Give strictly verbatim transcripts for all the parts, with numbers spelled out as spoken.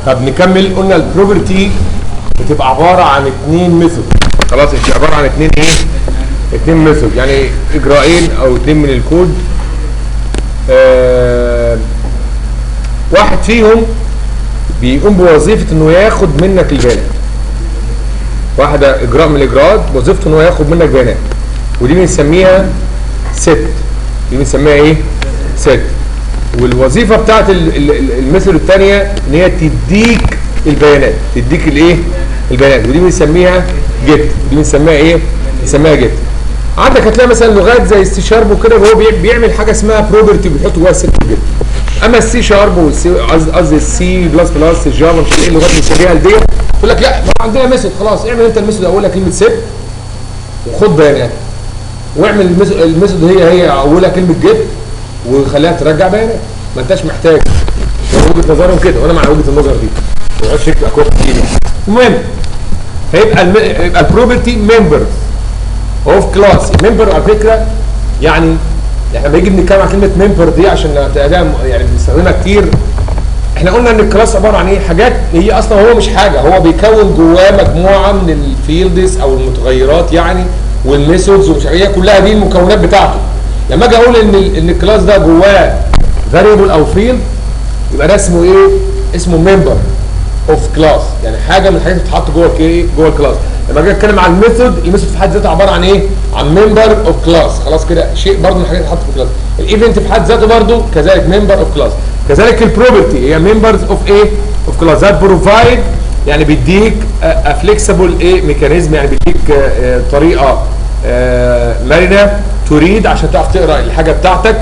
طب نكمل. قلنا البروبرتي بتبقى عباره عن اثنين ميثود. خلاص هي عباره عن اثنين ايه؟ اثنين ميثود، يعني اجراءين او اثنين من الكود. آه واحد فيهم بيقوم بوظيفه انه ياخد منك البيانات. واحد اجراء من الاجراءات وظيفته انه ياخد منك بيانات، ودي بنسميها ست. دي بنسميها ايه؟ ست. والوظيفه بتاعت الميثود الثانيه ان هي تديك البيانات، تديك الايه؟ البيانات، ودي بنسميها جيت. دي بنسميها ايه؟ بنسميها جيت. عندك هتلاقي مثلا لغات زي السي شارب وكده وهو بيعمل حاجه اسمها بروبرتي بيحط جواها الست جيت. اما السي شارب والسي قصدي السي بلس بلس الجافا مش ايه اللغات اللي بنسميها دي يقول لك لا عندنا ميثود خلاص اعمل انت الميثود اولها كلمه ست وخد بيانات، واعمل الميثود هي هي اولها كلمه جيت وخليها ترجع بيانات. ما انتش محتاج. وجهه نظرهم كده وانا مع وجهه النظر دي. ما يقعدش يكتب اكواد كتير. المهم هيبقى الم... يبقى البروبرتي ممبرز اوف كلاس. ممبر على فكره يعني احنا لما نيجي بنتكلم عن كلمه ممبر دي عشان يعني بنستخدمها كتير. احنا قلنا ان الكلاس عباره عن ايه؟ حاجات هي اصلا هو مش حاجه، هو بيكون جواه مجموعه من الفيلدز او المتغيرات يعني والميثودز ومش هي كلها دي المكونات بتاعته. لما اجي اقول ان ان الكلاس ده جواه فاريبل او فيلد يبقى ده اسمه ايه؟ اسمه ممبر اوف كلاس، يعني حاجه من الحاجات اللي بتتحط جوه ايه؟ جوه الكلاس. لما اجي اتكلم عن الميثود، الميثود في حد ذاته عباره عن ايه؟ عن ممبر اوف كلاس. خلاص كده شيء برضه من الحاجات اللي بتتحط في الكلاس. الايفنت في حد ذاته برضه كذلك ممبر اوف كلاس. كذلك البروبرتي هي ممبرز اوف ايه؟ اوف كلاس. ذات بروفايد يعني بيديك فليكسبل ايه؟ ميكانيزم، يعني بيديك اه طريقه اه مرنه تريد عشان تعرف تقرا الحاجه بتاعتك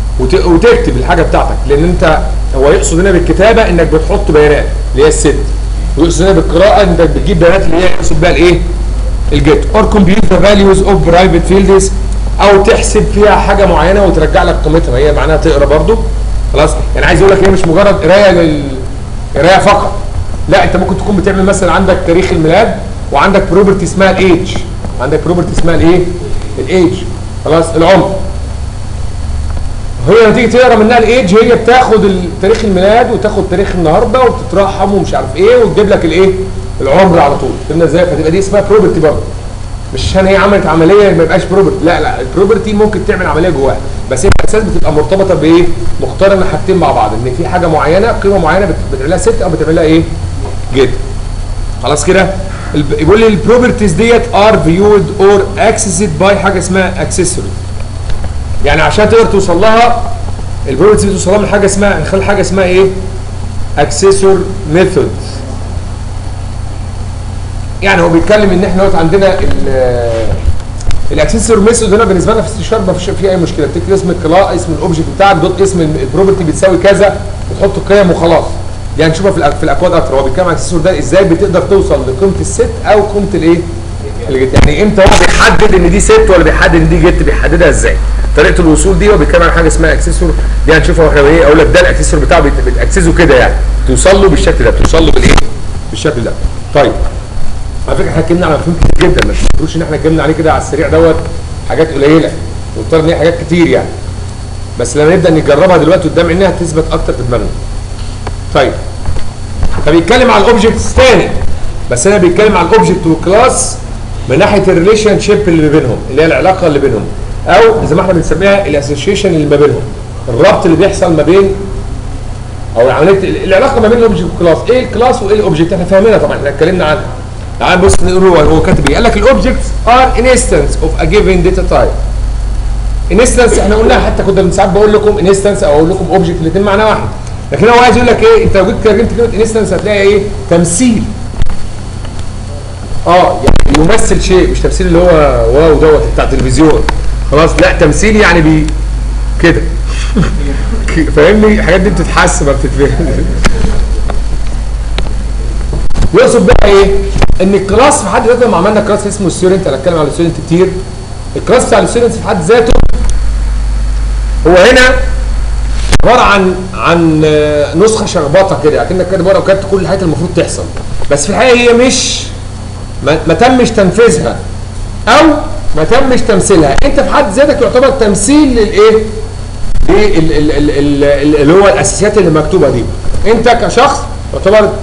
وتكتب الحاجه بتاعتك. لان انت هو يقصد هنا بالكتابه انك بتحط بيانات اللي هي الست، ويقصد هنا بالقراءه انك بتجيب بيانات اللي هي يقصد بها الايه؟ الجيت. اور كومبيوت ذا فاليوز اوف برايفت فيلدز، او تحسب فيها حاجه معينه وترجع لك قيمتها. هي معناها تقرا برضو. خلاص يعني عايز اقول لك هي مش مجرد قرايه لل قرايه فقط. لا انت ممكن تكون بتعمل مثلا عندك تاريخ الميلاد وعندك بروبرتي اسمها الايج. عندك بروبرتي اسمها الايه؟ الايج. خلاص العمر. هي لما تيجي تقرا منها الايج هي بتاخد تاريخ الميلاد وتاخد تاريخ النهارده وتترحم ومش عارف ايه وتجيب لك الايه؟ العمر على طول. فهمنا ازاي؟ فتبقى دي اسمها بروبرتي برضه. مش عشان هي عملت عمليه ما يبقاش بروبرتي، لا لا البروبرتي ممكن تعمل عمليه جواها، بس هي الاساس بتبقى مرتبطه بايه؟ مقترنه حاجتين مع بعض، ان في حاجه معينه قيمه معينه بتعمل لها ست او بتعمل لها ايه؟ جد. خلاص كده؟ يقول لي البروبرتيز ديت ار فيود اور اكسسد باي حاجه اسمها اكسسوري. يعني عشان تقدر توصل لها البروبرتيز توصل لها من حاجه اسمها من خلال حاجه اسمها ايه؟ اكسسور ميثود. يعني هو بيتكلم ان احنا دلوقتي عندنا الاكسسور ميثود هنا بالنسبه لنا في السي شارب ما فيش فيه اي مشكله. بتكتب اسم الكلاس، اسم الاوبجكت بتاعك، دوت اسم البروبرتي بتساوي كذا وتحط القيم وخلاص. يعني نشوفها في في الاكواد اكتر. هو بيتكلم عن الاكسسور ده ازاي بتقدر توصل لقيمه الست او قيمه الايه؟ الجيت. يعني امتى هو بيحدد ان دي ست ولا بيحدد ان دي جيت؟ بيحددها ازاي؟ طريقه الوصول دي هو بيتكلم عن حاجه اسمها اكسسور. دي هنشوفها واحنا ايه. اقول لك ده الاكسسور بتاعه بتاكسسه كده، يعني توصل له بالشكل ده، توصل له بالايه؟ بالشكل ده. طيب على فكره احنا اتكلمنا على مفهوم كتير جدا، ما تفكروش ان احنا اتكلمنا عليه كده على السريع دوت حاجات قليله، ونفترض ان هي حاجات كتير يعني. بس لما نبدا نجربها دلوقتي قدام عينينا هتثبت اكتر في دماغنا. طيب فبيتكلم على الاوبجكتس ثاني، بس هنا بيتكلم على الاوبجكت والكلاس من ناحيه الريليشن شيب اللي بينهم، اللي هي العلاقه اللي بينهم، او زي ما احنا بنسميها الاسوشيشن اللي ما بينهم، الربط اللي بيحصل ما بين او عمليه العلاقه ما بين الاوبجكت والكلاس. ايه الكلاس وايه الاوبجكت؟ احنا فاهمينها طبعا، احنا اتكلمنا عنها. تعال بص نقول هو كاتب ايه. قال لك الاوبجكتس ار انستنس اوف ا جيفن داتا تايب. انستنس احنا قلناها، حتى كنت ساعات بقول لكم انستنس او اقول لكم اوبجكت، الاثنين معنى واحد. لكن هو عايز يقول لك ايه؟ انت لو جيت ترجمت كلمه انستنس هتلاقي ايه؟ تمثيل. اه يعني يمثل شيء، مش تمثيل اللي هو واو دوت بتاع التلفزيون. خلاص لا تمثيل يعني بي كده فاهمني؟ الحاجات دي بتتحس ما بتتفهم. يقصد بقى ايه؟ ان الكلاس في حد ذاته لما عملنا كلاس اسمه ستودنت، انا اتكلم على الستودنت كتير. الكلاس بتاع الستودنت في حد ذاته هو هنا عباره عن عن نسخه شخبطه كده، اكنك كده ورقه وكتبت كل الحاجات المفروض تحصل، بس في الحقيقه هي مش ما, ما تمش تنفيذها او ما تمش تمثيلها. انت في حد ذاتك يعتبر تمثيل للايه؟ اللي هو الاساسيات اللي مكتوبه دي. انت كشخص يعتبر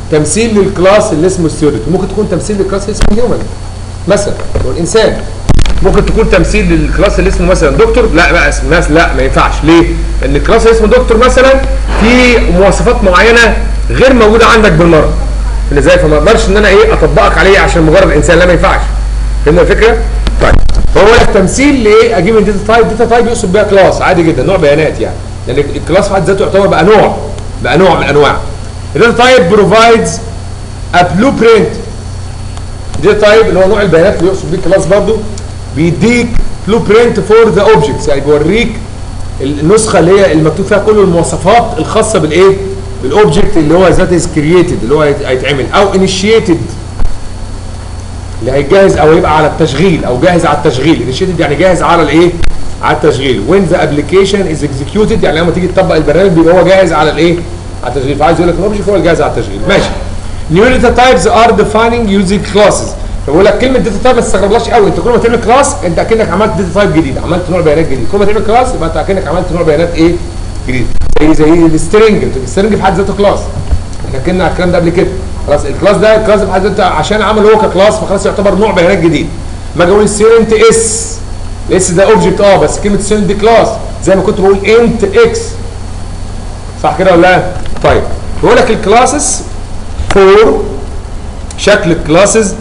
تمثيل للكلاس اللي اسمه ستودنت، ممكن تكون تمثيل للكلاس اللي اسمه هيومن مثلا هو الانسان، ممكن تكون تمثيل للكلاس اللي اسمه مثلا دكتور، لا بقى اسم ناس لا ما ينفعش. ليه؟ لان الكلاس اللي اسمه دكتور مثلا في مواصفات معينه غير موجوده عندك بالمره، اللي زي فما اقدرش ان انا ايه اطبقك عليه عشان مجرد انسان، لا ما ينفعش. فهمنا الفكره؟ طيب فهو التمثيل لايه؟ اجيب من داتا تايب، داتا تايب يقصد بيها كلاس عادي جدا، نوع بيانات يعني، لان يعني الكلاس في حد ذاته يعتبر بقى نوع بقى نوع من انواع. الداتا تايب بروفايدز ا بلو برنت، الداتا تايب اللي هو نوع البيانات اللي يقصد بيه الكلاس برضه بيديك بلو برنت فور ذا اوبجكتس، يعني بيوريك النسخه اللي هي المكتوب فيها كل المواصفات الخاصه بالايه؟ بالاوبجكت اللي هو ذات از كرييتد، اللي هو هيتعمل، او انيشيتد اللي هيتجهز او يبقى على التشغيل او جاهز على التشغيل. انيشيتد يعني جاهز على الايه؟ على التشغيل. وين ذا ابلكيشن از اكزكيوتد يعني لما تيجي تطبق البرنامج بيبقى هو جاهز على الايه؟ على التشغيل. فعايز يقول لك الاوبجكت هو الجاهز على التشغيل. ماشي. نيو داتا تايبز ار ديفايننج يوزنج كلاسز. فبقول لك كلمه داتا تايب ما تستغربلاش قوي، انت كل ما تعمل كلاس انت اكنك عملت داتا تايب جديد، عملت نوع بيانات جديد. كل ما تعمل كلاس يبقى انت اكنك عملت نوع بيانات ايه؟ جديد. زي زي السترنج، السترنج في حد ذاته كلاس. احنا اتكلمنا على الكلام ده قبل كده. خلاص الكلاس ده الكلاس في حد ذاته عشان عمل هو ككلاس فخلاص يعتبر نوع بيانات جديد. ما اجي اقول ستودنت اس، الاس ده اوبجكت اه بس كلمه ستودنت دي كلاس، زي ما كنت بقول انت اكس. صح كده ولا لا؟ طيب بقول لك الكلاسز فور شكل الكلاسز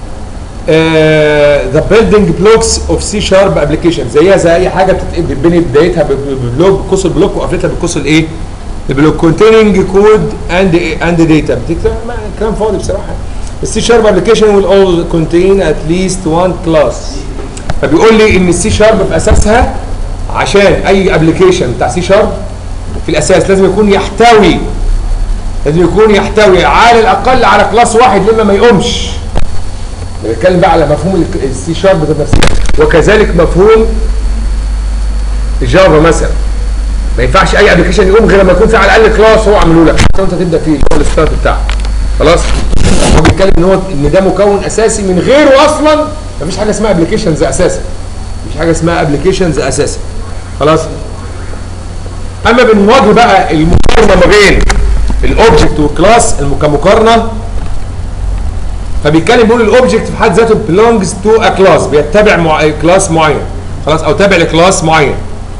ذا بيلدينج بلوكس اوف سي شارب ابلكيشن، زيها زي اي حاجه بتتبني بدايتها ببلوك بقوس البلوك وقفلتها بقوس الايه؟ البلوك. كونتيننج كود اند اند داتا، بتكتب كلام فاضي بصراحه. السي شارب ابلكيشن ويل اول كونتين ات ليست وان كلاس. فبيقول لي ان السي شارب في اساسها عشان اي ابلكيشن بتاع سي شارب في الاساس لازم يكون يحتوي لازم يكون يحتوي على الاقل على كلاس واحد لما ما يقومش. بنتكلم بقى على مفهوم السي شارب ذات نفسه، وكذلك مفهوم الجافا مثلا. ما ينفعش اي ابلكيشن يقوم غير لما يكون في على الاقل كلاس هو عامله لك حتى انت تبدا فيه اللي هو الستارت بتاعك. خلاص؟ هو بيتكلم ان هو ان ده مكون اساسي، من غيره اصلا مفيش حاجه اسمها ابلكيشنز اساسا. مفيش حاجه اسمها ابلكيشنز اساسا. خلاص؟ اما بنواجه بقى المقارنه ما بين الاوبجكت والكلاس كمقارنه، فبيتكلم بيقول الاوبجكت في حد ذاته belongs to a class، بيتبع مع... كلاس معين. خلاص؟ او تابع لكلاس معين.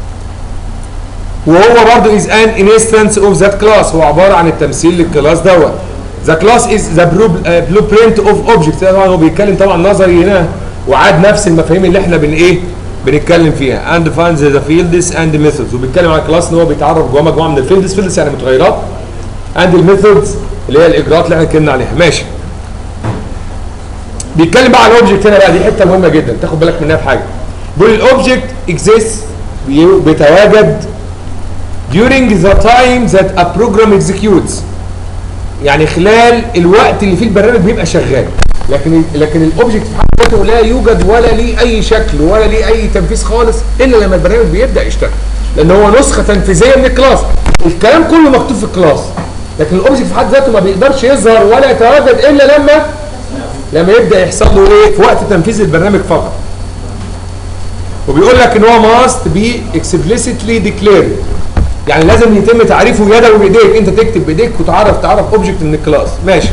وهو برضه is an instance of that class، هو عباره عن التمثيل للكلاس دوت. The class is the blueprint of object. طبعا هو بيتكلم طبعا نظري هنا وعاد نفس المفاهيم اللي احنا بن ايه؟ بنتكلم فيها. and defines the fields and the methods. وبيتكلم عن كلاس ان هو بيتعرف جوه مجموعه من الفيلدز، فيلدز يعني متغيرات. and الميثودز اللي هي الاجراءات اللي احنا اتكلمنا عليها. ماشي. بيتكلم بقى عن الاوبجكت هنا بقى، دي حته مهمه جدا تاخد بالك منها في حاجه. بيقول الاوبجكت exists بيتواجد during the time that a program executes، يعني خلال الوقت اللي فيه البرنامج بيبقى شغال. لكن لكن الاوبجكت في حد ذاته لا يوجد ولا ليه اي شكل ولا ليه اي تنفيذ خالص الا لما البرنامج بيبدا يشتغل، لان هو نسخه تنفيذيه من الكلاس. الكلام كله مكتوب في الكلاس، لكن الاوبجكت في حد ذاته ما بيقدرش يظهر ولا يتواجد الا لما لما يبدا يحصل له ايه؟ في وقت تنفيذ البرنامج فقط. وبيقول لك ان هو must be explicitly declared، يعني لازم يتم تعريفه يدوي بايديك، انت تكتب بايديك وتعرف تعرف اوبجكت من الكلاس. ماشي.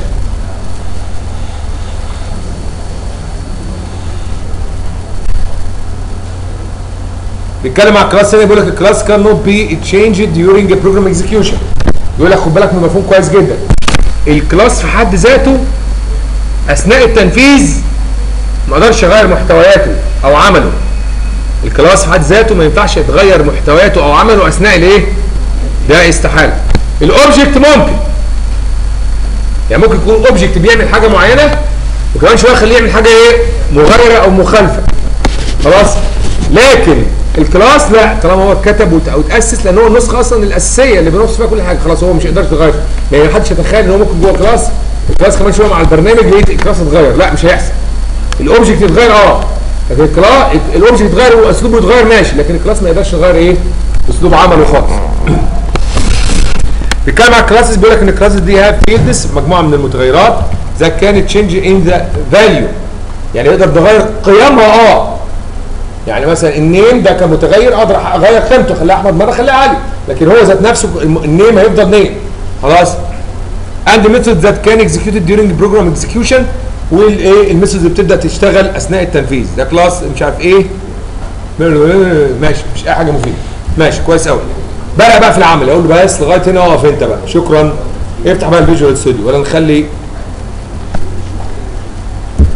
بيتكلم على الكلاس ثاني، بيقول لك الكلاس كان نوت بي changed during a program execution. بيقول لك خد بالك من مفهوم كويس جدا. الكلاس في حد ذاته اثناء التنفيذ ما اقدرش اغير محتوياته او عمله. الكلاس في حد ذاته ما ينفعش يتغير محتوياته او عمله اثناء الايه؟ ده استحاله. الاوبجكت ممكن، يعني ممكن يكون اوبجكت بيعمل حاجه معينه وكمان شويه يخليه يعمل حاجه ايه؟ مغايره او مخالفه. خلاص؟ لكن الكلاس لا، طالما هو اتكتب وتاسس، لان هو النسخه اصلا الاساسيه اللي بنوصف فيها كل حاجه، خلاص هو مش هيقدر يتغير. يعني ما حدش يتخيل ان هو ممكن جوه كلاس الكلاس كمان شويه مع البرنامج لقيت الكلاس اتغير، لا مش هيحصل. الاوبجكت يتغير اه، لكن الكلاس الاوبجكت يتغير واسلوبه يتغير ماشي، لكن الكلاس ما يقدرش يغير ايه؟ اسلوب عمله خالص. بيتكلم على الكلاسز، بيقول لك ان الكلاسز دي هاف فيلدز، مجموعه من المتغيرات ذا كانت تشينج ان ذا فاليو، يعني يقدر تغير قيمها اه. يعني مثلا النيم ده كمتغير اقدر اغير قيمته، اخليها احمد مره اخليها علي، لكن هو ذات نفسه النيم هيفضل نيم. خلاص؟ عندي ميثود ذات كان اكزكيوتد ديورنج بروجرام اكزكيوشن، والايه الميثود اللي بتبدا تشتغل اثناء التنفيذ. ده كلاس مش عارف ايه، ماشي مش اي حاجه مفيده. ماشي كويس قوي. بقى بقى في العمل اقول له بس لغايه هنا اقف انت بقى، شكرا. افتح بقى الفيجوال ستوديو ولا نخلي